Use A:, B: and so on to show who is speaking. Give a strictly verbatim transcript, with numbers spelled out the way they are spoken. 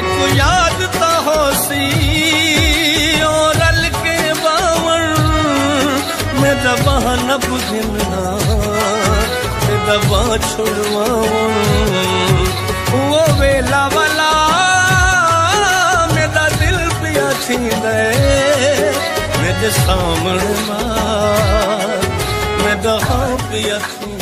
A: एक याद तो हो सी और रल के बावन मैं दबा न बुझना दबा छुड़वाऊं वो वेला वाला मेरा दिल पिया थी दे मेरे सामने मां मेरा पिया थी।